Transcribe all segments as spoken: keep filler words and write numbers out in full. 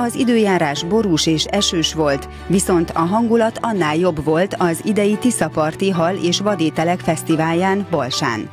az időjárás borús és esős volt, viszont a hangulat annál jobb volt az idei Tiszaparti Hal és Vadételek Fesztiválján, Balsán.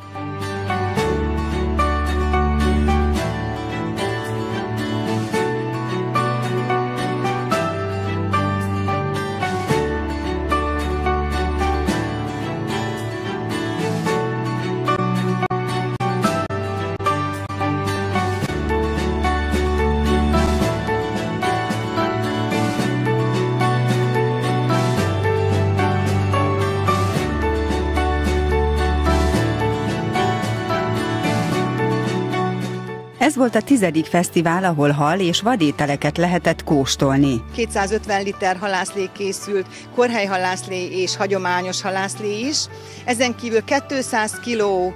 Ez volt a tizedik fesztivál, ahol hal és vadételeket lehetett kóstolni. kétszázötven liter halászlé készült, korhelyhalászlé és hagyományos halászlé is. Ezen kívül kétszáz kiló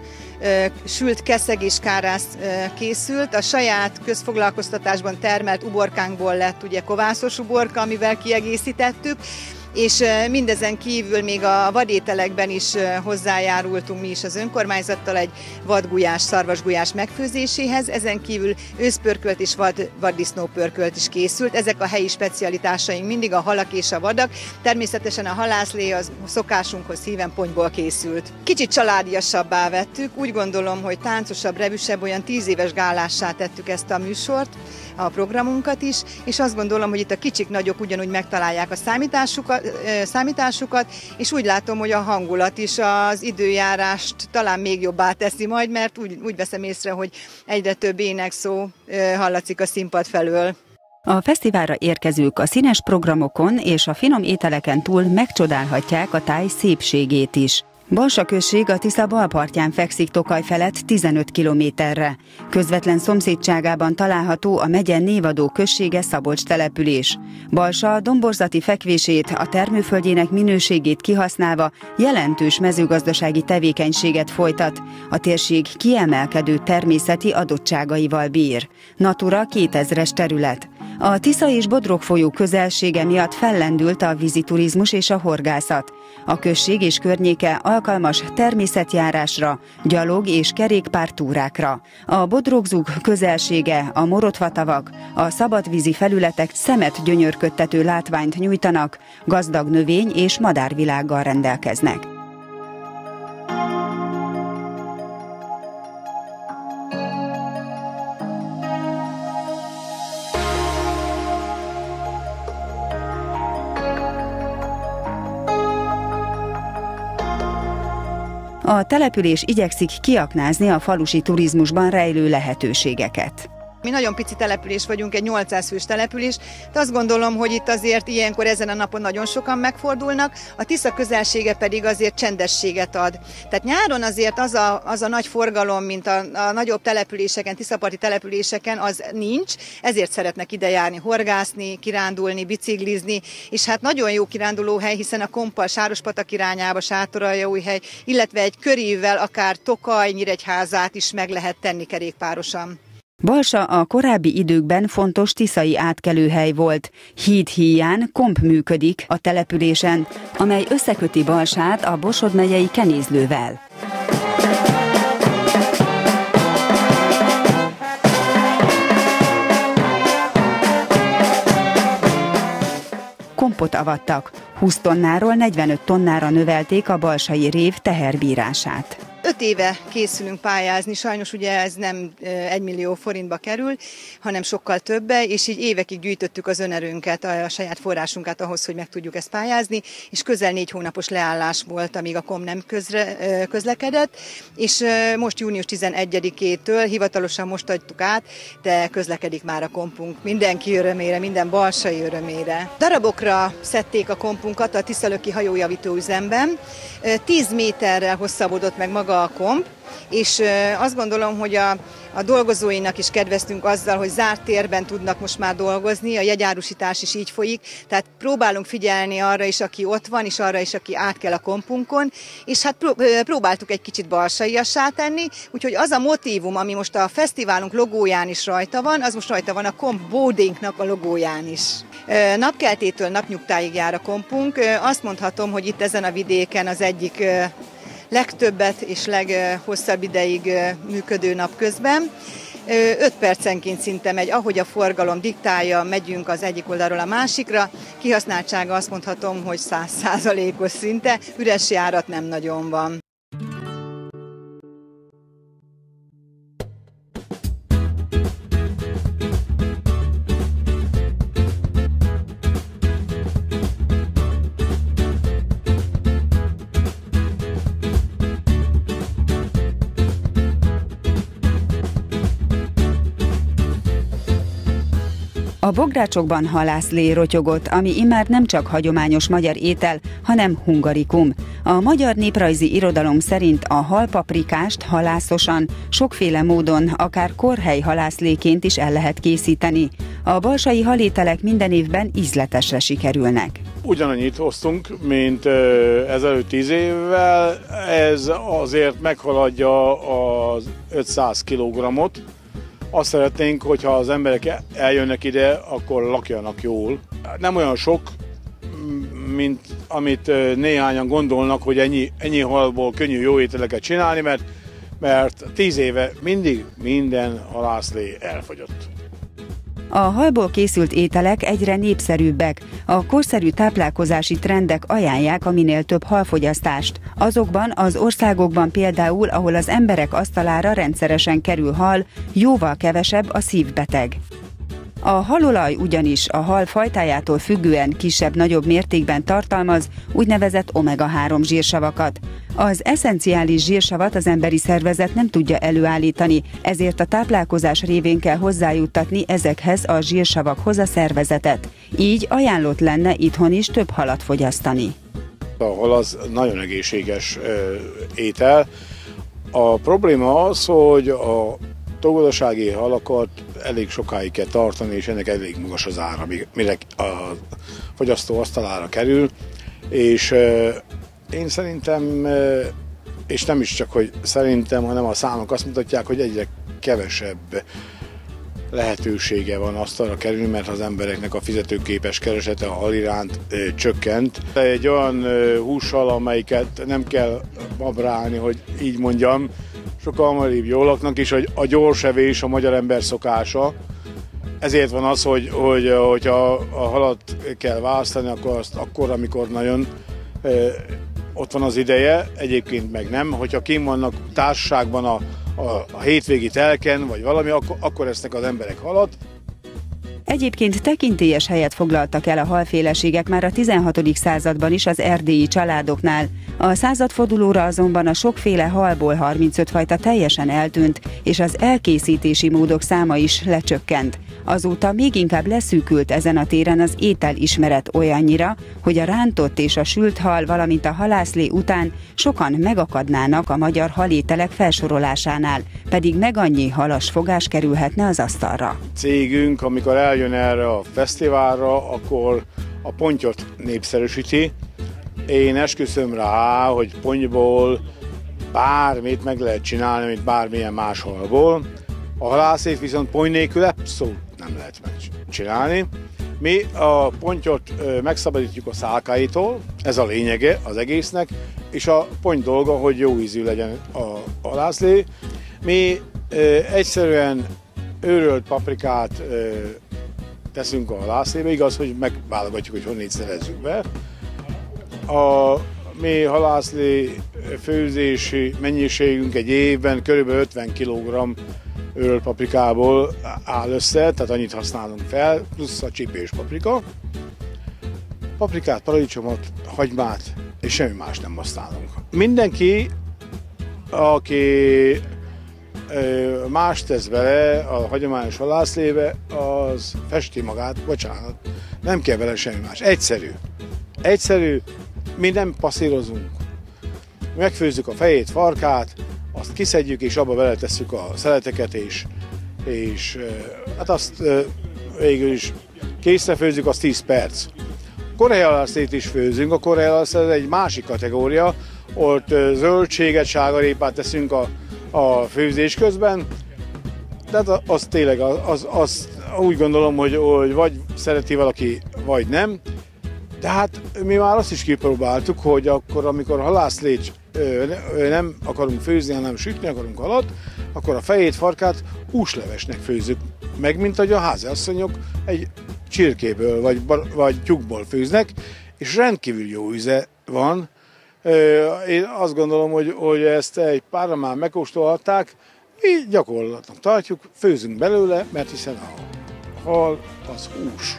sült keszeg és kárász készült. A saját közfoglalkoztatásban termelt uborkánkból lett ugye kovászos uborka, amivel kiegészítettük, és mindezen kívül még a vadételekben is hozzájárultunk mi is az önkormányzattal egy vadgulyás, szarvasgulyás megfőzéséhez, ezen kívül őszpörkölt és vad, vaddisznópörkölt is készült. Ezek a helyi specialitásaink mindig a halak és a vadak. Természetesen a halászlé az szokásunkhoz híven pontyból készült. Kicsit családiasabbá vettük, úgy gondolom, hogy táncosabb, revűsebb, olyan tíz éves gálássá tettük ezt a műsort, a programunkat is, és azt gondolom, hogy itt a kicsik nagyok ugyanúgy megtalálják a számításukat, számításukat, és úgy látom, hogy a hangulat is az időjárást talán még jobbá teszi majd, mert úgy, úgy veszem észre, hogy egyre több énekszó hallatszik a színpad felől. A fesztiválra érkezők a színes programokon és a finom ételeken túl megcsodálhatják a táj szépségét is. Balsa község a Tisza bal partján fekszik Tokaj felett tizenöt kilométerre. Közvetlen szomszédságában található a megye névadó községe Szabolcs település. Balsa domborzati fekvését, a termőföldjének minőségét kihasználva jelentős mezőgazdasági tevékenységet folytat. A térség kiemelkedő természeti adottságaival bír. Natura kétezres terület. A Tisza és Bodrog folyó közelsége miatt fellendült a víziturizmus és a horgászat. A község és környéke alkalmas természetjárásra, gyalog- és kerékpártúrákra. A Bodrogzug közelsége, a Morotvatavak, a szabadvízi felületek szemet gyönyörködtető látványt nyújtanak, gazdag növény- és madárvilággal rendelkeznek. A település igyekszik kiaknázni a falusi turizmusban rejlő lehetőségeket. Mi nagyon pici település vagyunk, egy nyolcszáz fős település, de azt gondolom, hogy itt azért ilyenkor ezen a napon nagyon sokan megfordulnak, a Tisza közelsége pedig azért csendességet ad. Tehát nyáron azért az a, az a nagy forgalom, mint a, a nagyobb településeken, tiszaparti településeken, az nincs, ezért szeretnek ide járni, horgászni, kirándulni, biciklizni, és hát nagyon jó kirándulóhely, hiszen a Kompal Sárospatak irányába, Sátoraljaújhely, illetve egy körível akár Tokaj, Nyíregyházát is meg lehet tenni kerékpárosan. Balsa a korábbi időkben fontos tiszai átkelőhely volt. Híd híján komp működik a településen, amely összeköti Balsát a Borsod megyei Kenézlővel. Kompot avattak. húsz tonnáról negyvenöt tonnára növelték a balsai rév teherbírását. Öt éve készülünk pályázni, sajnos ugye ez nem egy millió forintba kerül, hanem sokkal többe, és így évekig gyűjtöttük az önerőnket, a saját forrásunkat ahhoz, hogy meg tudjuk ezt pályázni, és közel négy hónapos leállás volt, amíg a kom nem közre, közlekedett, és most június tizenegyedikétől hivatalosan most adtuk át, de közlekedik már a kompunk mindenki örömére, minden balsai örömére. Darabokra szedték a kompunkat a Tiszalöki hajójavító üzemben, tíz méterrel hosszabbodott meg maga a komp, és azt gondolom, hogy a, a dolgozóinak is kedveztünk azzal, hogy zárt térben tudnak most már dolgozni, a jegyárusítás is így folyik, tehát próbálunk figyelni arra is, aki ott van, és arra is, aki át kell a kompunkon, és hát próbáltuk egy kicsit balsaiassá tenni, úgyhogy az a motívum, ami most a fesztiválunk logóján is rajta van, az most rajta van a komp boardingnak a logóján is. Napkeltétől napnyugtáig jár a kompunk, azt mondhatom, hogy itt ezen a vidéken az egyik legtöbbet és leghosszabb ideig működő napközben. öt percenként szinte megy, ahogy a forgalom diktálja, megyünk az egyik oldalról a másikra. Kihasználtsága azt mondhatom, hogy száz százalékos szinte, üres járat nem nagyon van. A bográcsokban halászlé rotyogott, ami immár nem csak hagyományos magyar étel, hanem hungarikum. A magyar néprajzi irodalom szerint a halpaprikást halászosan, sokféle módon, akár korhely halászléként is el lehet készíteni. A balsai halételek minden évben ízletesre sikerülnek. Ugyanannyit hoztunk, mint ezelőtt tíz évvel, ez azért meghaladja az ötszáz kilogrammot. Azt szeretnénk, hogyha az emberek eljönnek ide, akkor lakjanak jól. Nem olyan sok, mint amit néhányan gondolnak, hogy ennyi, ennyi halból könnyű jó ételeket csinálni, mert, mert tíz éve mindig minden halászlé elfogyott. A halból készült ételek egyre népszerűbbek. A korszerű táplálkozási trendek ajánlják a minél több halfogyasztást. Azokban az országokban például, ahol az emberek asztalára rendszeresen kerül hal, jóval kevesebb a szívbeteg. A halolaj ugyanis a hal fajtájától függően kisebb-nagyobb mértékben tartalmaz úgynevezett omega három zsírsavakat. Az esszenciális zsírsavat az emberi szervezet nem tudja előállítani, ezért a táplálkozás révén kell hozzájuttatni ezekhez a zsírsavakhoz a szervezetet. Így ajánlott lenne itthon is több halat fogyasztani. A hal az nagyon egészséges étel. A probléma az, hogy a tolgozdasági halakat elég sokáig kell tartani, és ennek elég magas az ára, mire a fogyasztó asztalára kerül, és én szerintem, és nem is csak, hogy szerintem, hanem a számok azt mutatják, hogy egyre kevesebb lehetősége van asztalra kerülni, mert az embereknek a fizetőképes keresete a hal iránt e, csökkent. Egy olyan e, hússal, amelyiket nem kell babrálni, hogy így mondjam, sokkal hamarabb jól laknak, és hogy a gyors evés a magyar ember szokása. Ezért van az, hogy, hogy hogyha a halat kell választani, akkor azt akkor, amikor nagyon e, ott van az ideje, egyébként meg nem. Hogyha kint vannak társaságban a, a, a hétvégi telken, vagy valami, akkor, akkor esznek az emberek halat. Egyébként tekintélyes helyet foglaltak el a halféleségek már a tizenhatodik században is az erdélyi családoknál. A századfordulóra azonban a sokféle halból harmincöt fajta teljesen eltűnt, és az elkészítési módok száma is lecsökkent. Azóta még inkább leszűkült ezen a téren az ételismeret olyannyira, hogy a rántott és a sült hal, valamint a halászlé után sokan megakadnának a magyar halételek felsorolásánál, pedig meg annyi halas fogás kerülhetne az asztalra. Cégünk, amikor eljön erre a fesztiválra, akkor a pontyot népszerűsíti. Én esküszöm rá, hogy pontyból bármit meg lehet csinálni, mint bármilyen más halból. A halászét viszont ponty nélkül abszolút nem lehet megcsinálni. Mi a pontyot megszabadítjuk a szálkáitól, ez a lényege az egésznek, és a ponty dolga, hogy jó ízű legyen a halászlé. Mi egyszerűen őrölt paprikát teszünk a halászlébe, igaz, hogy megválogatjuk, hogy honnét szerezzük be. A mi halászlé főzési mennyiségünk egy évben kb. ötven kilogramm őrölt paprikából áll össze, tehát annyit használunk fel, plusz a csípős paprika. Paprikát, paradicsomot, hagymát és semmi más nem használunk. Mindenki, aki más tesz bele a hagyományos halászlébe, az festi magát, bocsánat, nem kell vele semmi más. Egyszerű. Egyszerű, mi nem passzírozunk. Megfőzzük a fejét, farkát, azt kiszedjük, és abba beletesszük a szeleteket, és, és hát azt végül is készre főzzük, az tíz perc. Korhely halászlét is főzünk, a korhely halászlét egy másik kategória, ott zöldséget, sárgarépát teszünk a, a főzés közben, de hát az tényleg, az, az úgy gondolom, hogy, hogy vagy szereti valaki, vagy nem. De hát mi már azt is kipróbáltuk, hogy akkor, amikor halászlét nem akarunk főzni, hanem sütni akarunk halat, akkor a fejét, farkát húslevesnek főzzük meg, mint ahogy a háziasszonyok egy csirkéből vagy, vagy tyúkból főznek, és rendkívül jó íze van. Én azt gondolom, hogy, hogy ezt egy párra már megkóstolhatták, mi gyakorlatnak tartjuk, főzünk belőle, mert hiszen a hal az hús.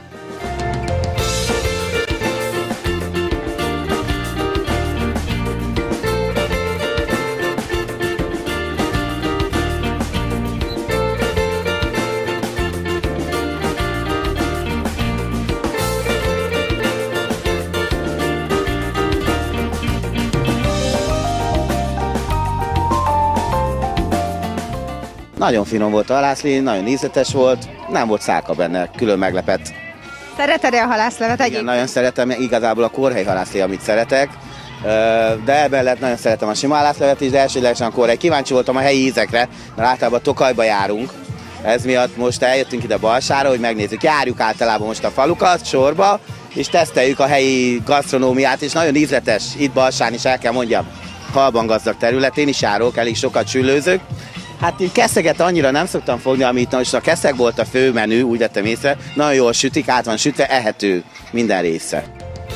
Nagyon finom volt a halászlé, nagyon ízletes volt, nem volt szálka benne, külön meglepett. Szereted-e a halászlevet egyébként? Igen, nagyon szeretem, igazából a korhely halászlé, amit szeretek, de emellett nagyon szeretem a sima halászlevet is, de elsődlegesen a korhely. Kíváncsi voltam a helyi ízekre, mert általában Tokajba járunk, ez miatt most eljöttünk ide Balsára, hogy megnézzük, járjuk általában most a falukat sorba, és teszteljük a helyi gasztronómiát, és nagyon ízletes itt Balsán is, el kell mondjam, halban gazdag területén is járok, elég sokat csüllőzök. Hát így keszeget annyira nem szoktam fogni, amit most a keszeg volt a fő menü, úgy vettem észre, nagyon jól sütik, át van sütve, ehető minden része.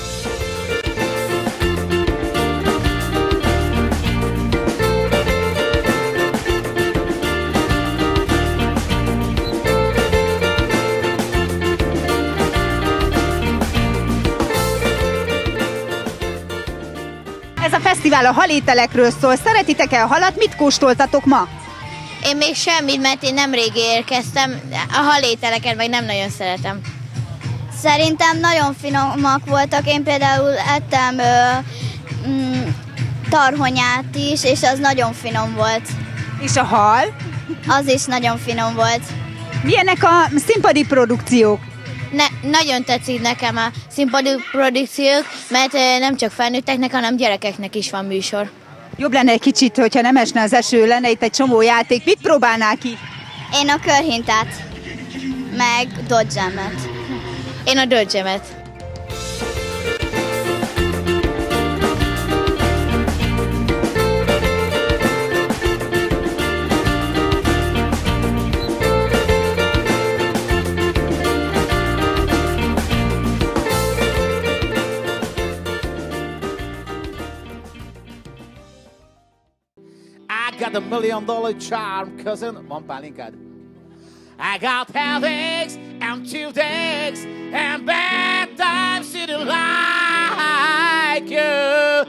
Ez a fesztivál a halételekről szól. Szeretitek-e a halat? Mit kóstoltatok ma? Én még semmit, mert én nemrég érkeztem, a halételeket meg nem nagyon szeretem. Szerintem nagyon finomak voltak, én például ettem ö, mm, tarhonyát is, és az nagyon finom volt. És a hal? Az is nagyon finom volt. Milyenek a színpadi produkciók? Ne, nagyon tetszik nekem a színpadi produkciók, mert nem csak felnőtteknek, hanem gyerekeknek is van műsor. Jobb lenne egy kicsit, hogyha nem esne az eső, lenne itt egy csomó játék. Mit próbálnál ki? Én a körhintát, meg dodgemet. Én a dodgemet. I got a million dollar charm, cousin. Van pálinkád? I got headaches and toothaches and bad times to like you.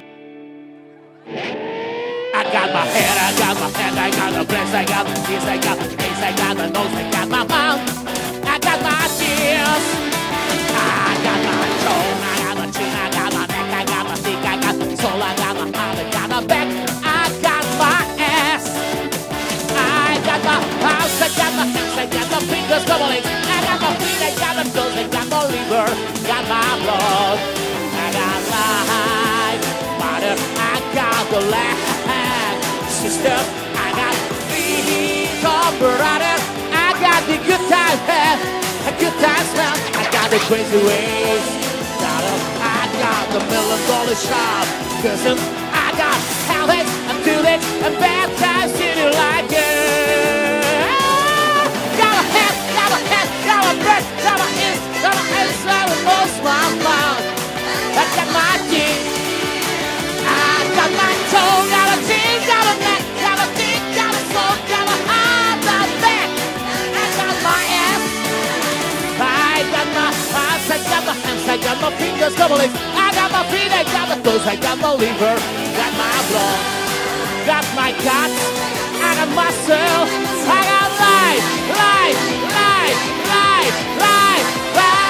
I got my head, I got my head, I got the breast, I got the teeth, I got the face, I got the nose, I got my mouth, I got my tears, I got my tone, I got my chin, I got my neck, I got my cheek, I got my soul, I got my mouth, I got my back, I got my ass, I got my house, I got my hands, I got my fingers doubling, I got my feet, I got my toes, I got my liver, got my blood, I got life, water, I got the land, sister, I got the brother, I got the good times, man, the good times, man, I got the crazy ways, I got the million dollar shop, cousin, I got headaches and toothaches and bad times, do you like it? Got a head, got a head, got a breast, got a ears, got a hands, got a nose, my mouth, I got my teeth, I got my toe, got a chin, got a neck, got a teeth, got a soul, got a heart, got a back, I got my ass, I got my eyes, I got my hands, I got my fingers, double it, I got my feet, I got my toes, I got my liver, got my blood, got my guts, I got muscle, I got life, life, life, life, life, life.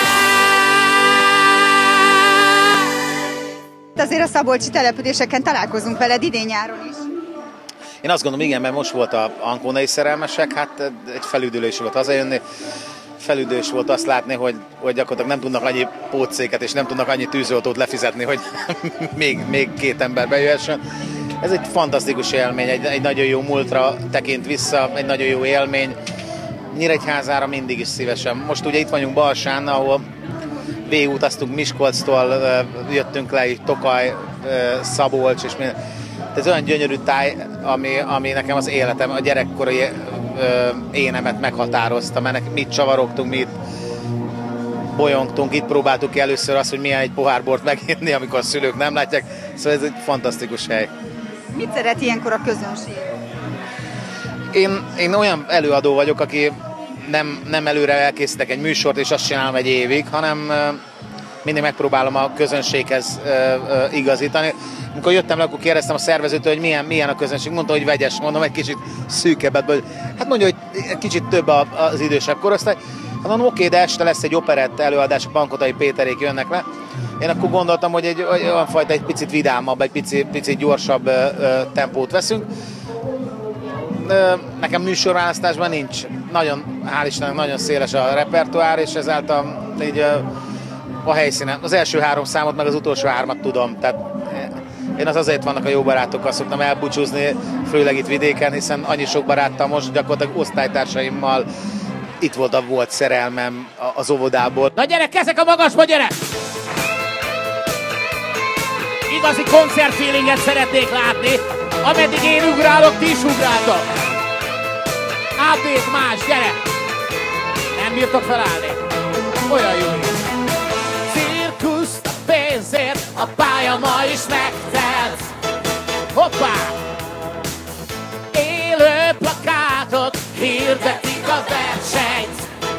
Azért a szabolcsi településeken találkozunk veled idén-nyáron is. Én azt gondolom, igen, mert most volt a ankónai szerelmesek, hát egy felüdülés volt hazajönni. Felüdülés volt azt látni, hogy, hogy gyakorlatilag nem tudnak annyi pótszéket és nem tudnak annyi tűzoltót lefizetni, hogy még, még két ember bejöhessen. Ez egy fantasztikus élmény, egy, egy nagyon jó múltra tekint vissza, egy nagyon jó élmény. Nyíregyházára mindig is szívesen. Most ugye itt vagyunk Balsán, ahol végigutaztunk Miskolctól, jöttünk le, Tokaj, Szabolcs és minden. Ez olyan gyönyörű táj, ami, ami nekem az életem, a gyerekkori énemet meghatározta, mert mit csavarogtunk, mit bolyongtunk, itt próbáltuk ki először azt, hogy milyen egy pohár bort meginni, amikor a szülők nem látják, szóval ez egy fantasztikus hely. Mit szeret ilyenkor a közönség? Én, én olyan előadó vagyok, aki nem, nem előre elkészítek egy műsort, és azt csinálom egy évig, hanem mindig megpróbálom a közönséghez igazítani. Amikor jöttem le, akkor kérdeztem a szervezőtől, hogy milyen, milyen a közönség. Mondta, hogy vegyes, mondom, egy kicsit szűkebbet, vagy hát mondja, hogy egy kicsit több az idősebb korosztály. Hát mondom, oké, de este lesz egy operett előadás, a Pankotai Péterék jönnek le. Én akkor gondoltam, hogy egy olyan fajta egy picit vidámabb, egy picit, picit gyorsabb ö, ö, tempót veszünk. Ö, nekem műsorválasztásban nincs. Nagyon, hál' Istennek, nagyon széles a repertoár, és ezáltal így ö, a helyszínen. Az első három számot, meg az utolsó hármat tudom. Tehát én az azért vannak a jó barátokkal, szoktam elbúcsúzni, főleg itt vidéken, hiszen annyi sok baráttal most gyakorlatilag osztálytársaimmal itt volt a volt szerelmem az óvodából. Na gyere, kezek a magasba, gyere! Igazi koncertfeelinget szeretnék látni. Ameddig én ugrálok, ti is ugráltok. Update más, gyere! Nem bírtok felállni. Olyan jó is. Cirkuszt a pénzért, a pálya ma is megtelt. Hoppá! Élő plakátok hirdetik a versenyt.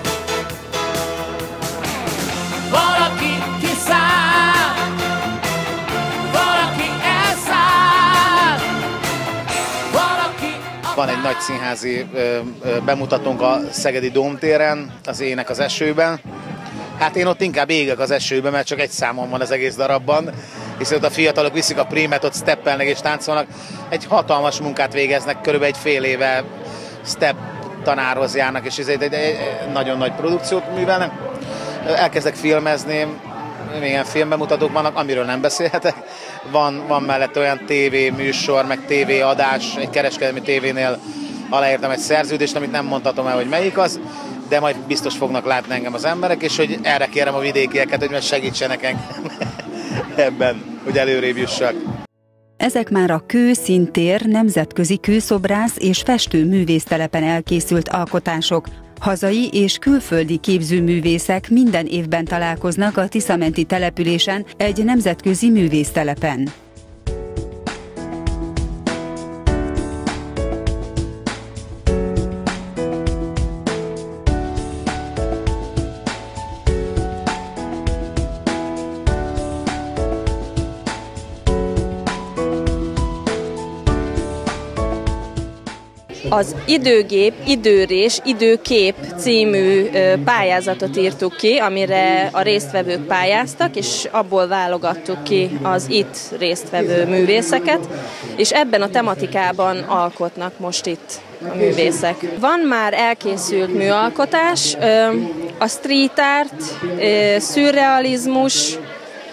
Valaki kiszáll, valaki elszáll, valaki... Van egy nagy színházi ö, ö, bemutatónk a Szegedi Dómtéren, az Ének az esőben. Hát én ott inkább égek az esőben, mert csak egy számom van az egész darabban, hiszen ott a fiatalok viszik a prímet, ott steppelnek és táncolnak. Egy hatalmas munkát végeznek, körülbelül egy fél éve step tanárhoz járnak, és ez egy, egy, egy nagyon nagy produkciót művelnek. Elkezdek filmezni, milyen filmbemutatók vannak, amiről nem beszélhetek. Van, van mellett olyan tévéműsor, meg tévéadás, egy kereskedelmi tévénél aláírtam egy szerződést, amit nem mondhatom el, hogy melyik az, de majd biztos fognak látni engem az emberek, és hogy erre kérem a vidékieket, hogy meg segítsenek engem ebben, hogy előrébb jussak. Ezek már a Kő Színtér nemzetközi kőszobrász és festőművésztelepen elkészült alkotások. Hazai és külföldi képzőművészek minden évben találkoznak a tiszamenti településen egy nemzetközi művésztelepen. Az Időgép, Időrés, Időkép című pályázatot írtuk ki, amire a résztvevők pályáztak, és abból válogattuk ki az itt résztvevő művészeket, és ebben a tematikában alkotnak most itt a művészek. Van már elkészült műalkotás, a street art, szürrealizmus,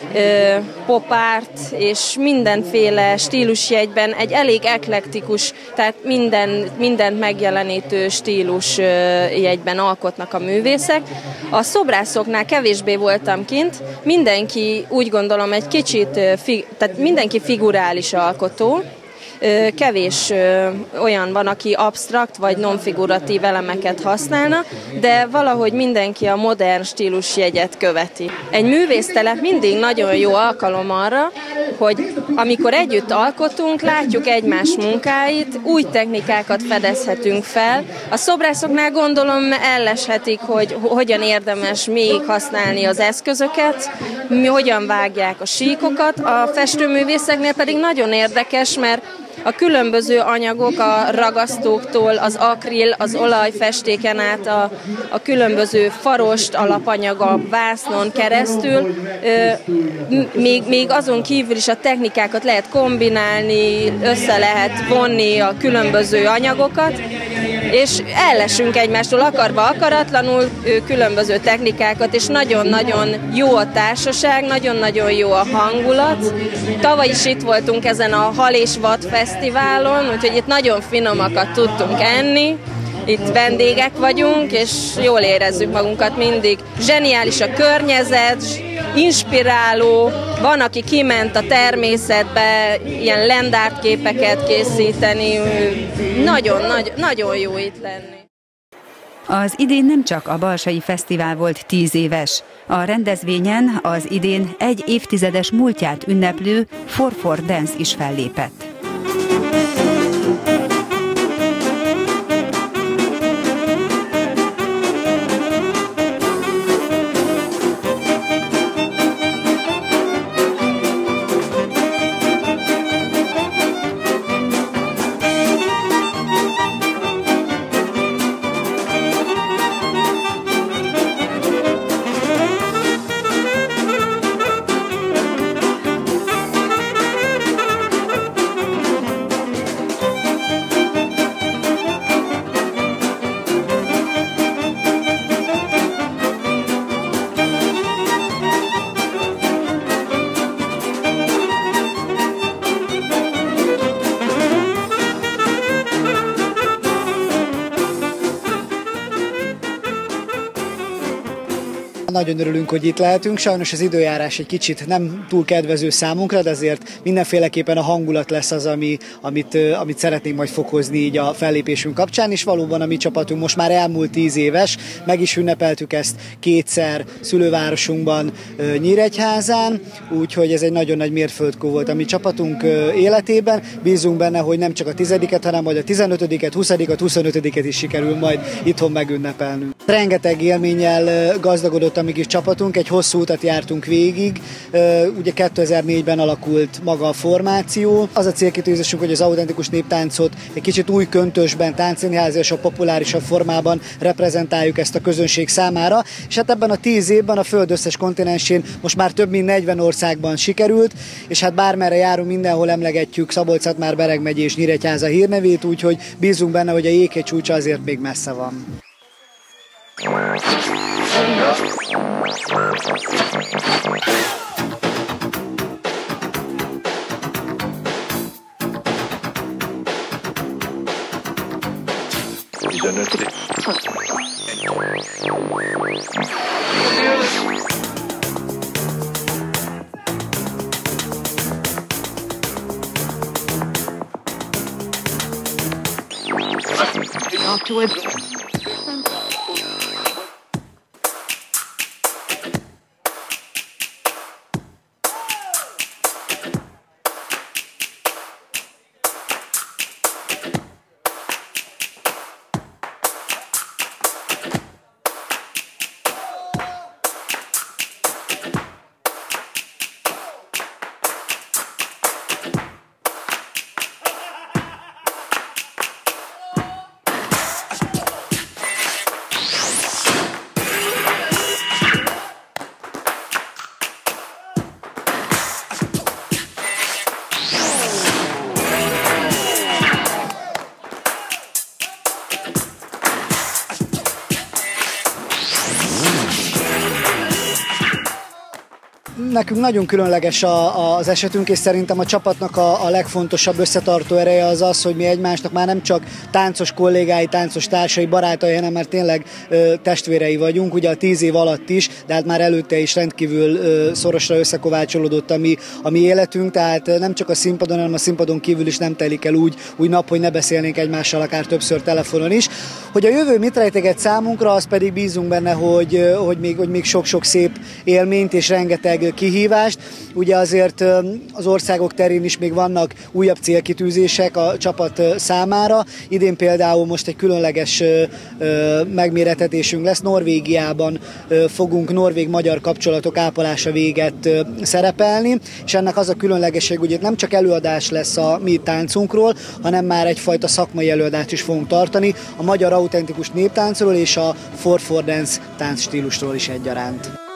pop art és mindenféle stílusjegyben egy elég eklektikus, tehát minden, mindent megjelenítő stílus jegyben alkotnak a művészek. A szobrászoknál kevésbé voltam kint, mindenki úgy gondolom egy kicsit, tehát mindenki figurális alkotó, kevés olyan van, aki absztrakt vagy non-figuratív elemeket használna, de valahogy mindenki a modern stílusjegyet követi. Egy művésztelep mindig nagyon jó alkalom arra, hogy amikor együtt alkotunk, látjuk egymás munkáit, új technikákat fedezhetünk fel. A szobrászoknál gondolom elleshetik, hogy hogyan érdemes még használni az eszközöket, hogyan vágják a síkokat. A festőművészeknél pedig nagyon érdekes, mert a különböző anyagok, a ragasztóktól, az akril, az olajfestéken át, a, a különböző farost alapanyag a vásznon keresztül, még, még azon kívül is a technikákat lehet kombinálni, össze lehet vonni a különböző anyagokat, és ellesünk egymástól akarva akaratlanul különböző technikákat, és nagyon-nagyon jó a társaság, nagyon-nagyon jó a hangulat. Tavaly is itt voltunk ezen a Hal és Vad fesztiválon, úgyhogy itt nagyon finomakat tudtunk enni. Itt vendégek vagyunk, és jól érezzük magunkat mindig. Zseniális a környezet, inspiráló, van, aki kiment a természetbe, ilyen landart képeket készíteni, nagyon, nagy, nagyon jó itt lenni. Az idén nem csak a Balsai Fesztivál volt tíz éves. A rendezvényen az idén egy évtizedes múltját ünneplő four four Dance is fellépett. Nagyon örülünk, hogy itt lehetünk. Sajnos az időjárás egy kicsit nem túl kedvező számunkra, de azért mindenféleképpen a hangulat lesz az, ami, amit, amit szeretnénk majd fokozni így a fellépésünk kapcsán, és valóban a mi csapatunk most már elmúlt tíz éves, meg is ünnepeltük ezt kétszer szülővárosunkban, Nyíregyházán, úgyhogy ez egy nagyon nagy mérföldkő volt a mi csapatunk életében. Bízunk benne, hogy nem csak a tizediket, hanem majd a tizenötödiket, huszadikat, huszonötödiket is sikerül majd itthon megünnepelnünk. Rengeteg élménnyel gazdagodott a mi kis csapatunk, egy hosszú utat jártunk végig, ugye kétezer-négyben alakult maga a formáció. Az a célkitűzésünk, hogy az autentikus néptáncot egy kicsit új köntösben, táncszínháziasabb, populárisabb formában reprezentáljuk ezt a közönség számára, és hát ebben a tíz évben a föld összes kontinensén most már több mint negyven országban sikerült, és hát bármerre járunk, mindenhol emlegetjük Szabolcs-Szatmár-Bereg megye és Nyíregyháza hírnevét, úgyhogy bízunk benne, hogy a jéghegy csúcsa azért még messze van. Nekünk nagyon különleges a, az esetünk, és szerintem a csapatnak a, a legfontosabb összetartó ereje az az, hogy mi egymásnak már nem csak táncos kollégái, táncos társai, barátai, hanem már tényleg ö, testvérei vagyunk, ugye a tíz év alatt is, de hát már előtte is rendkívül ö, szorosra összekovácsolódott a mi, a mi életünk, tehát nem csak a színpadon, hanem a színpadon kívül is nem telik el úgy, úgy nap, hogy ne beszélnénk egymással akár többször telefonon is. Hogy a jövő mit rejteget számunkra, az pedig bízunk benne, hogy, hogy még, hogy még sok-sok szép élményt és rengeteg kihívást. Ugye azért az országok terén is még vannak újabb célkitűzések a csapat számára. Idén például most egy különleges megmérettetésünk lesz. Norvégiában fogunk norvég-magyar kapcsolatok ápolása véget szerepelni, és ennek az a különlegesség, hogy itt nem csak előadás lesz a mi táncunkról, hanem már egyfajta szakmai előadást is fogunk tartani a magyar autentikus néptáncról és a four four Dance táncstílusról is egyaránt.